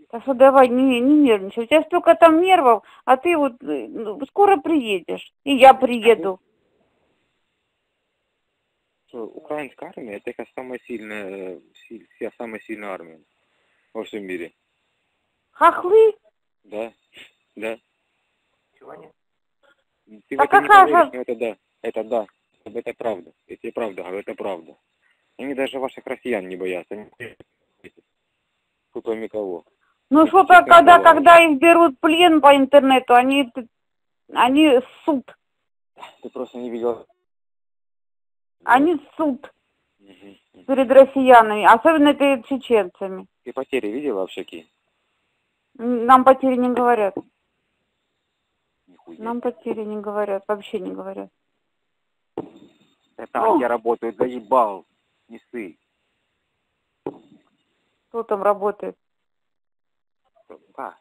Так что давай, не нервничай. У тебя столько там нервов, а ты вот скоро приедешь. И я приеду. Украинская армия это как самая сильная, самая сильная армия во всем мире. Хохлы? Да, да. Чего нет? Ты в А это не какая поверишь, же... но это да, это правда. Я тебе правда говорю, это правда. Они даже ваших россиян не боятся. Они тут кроме кого. Ну Это что-то, честное слово говорю. когда их берут в плен по интернету, они суд. Ты просто не видел. Они суд Мгм. перед россиянами, особенно перед чеченцами. Ты потери видела вообще какие? Нам потери не говорят. Нихуя. Нам потери не говорят, вообще не говорят. Да там, я работаю, заебал. Не ссы. Кто там работает? Да.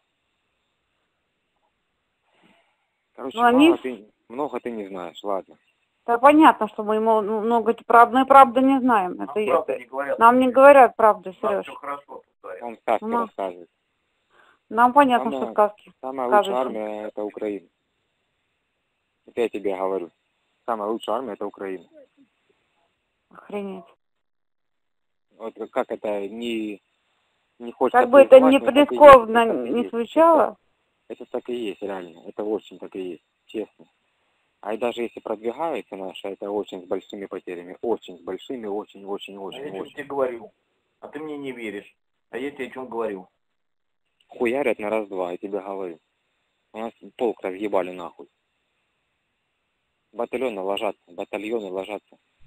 Короче, Ну, они... много ты не знаешь, ладно. Да понятно, что мы много правды не знаем. Нам Это, правду это... не говорят. Нам не говорят правду, Нам Сереж. все хорошо тут говорят. Он сказки Ну, рассказывает. нам понятно, что сказки. Самая лучшая сказочки. армия это Украина. Это я тебе говорю. Самая лучшая армия это Украина. Охренеть. Вот как это не хочется... Как бы это признавать, не но так и есть. прискорбно Это так и не есть. звучало. Это так и есть, реально. Это очень так и есть, честно. А и даже если продвигается наша, это очень с большими потерями. Очень с большими, очень. А я тебе говорю. А ты мне не веришь. А я тебе о чем говорю. Хуярят на раз-два, я тебе говорю. У нас полк разъебали нахуй. Батальоны ложатся.